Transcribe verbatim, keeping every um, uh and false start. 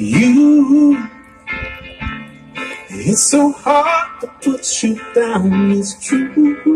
you. It's so hard to put you down, it's true.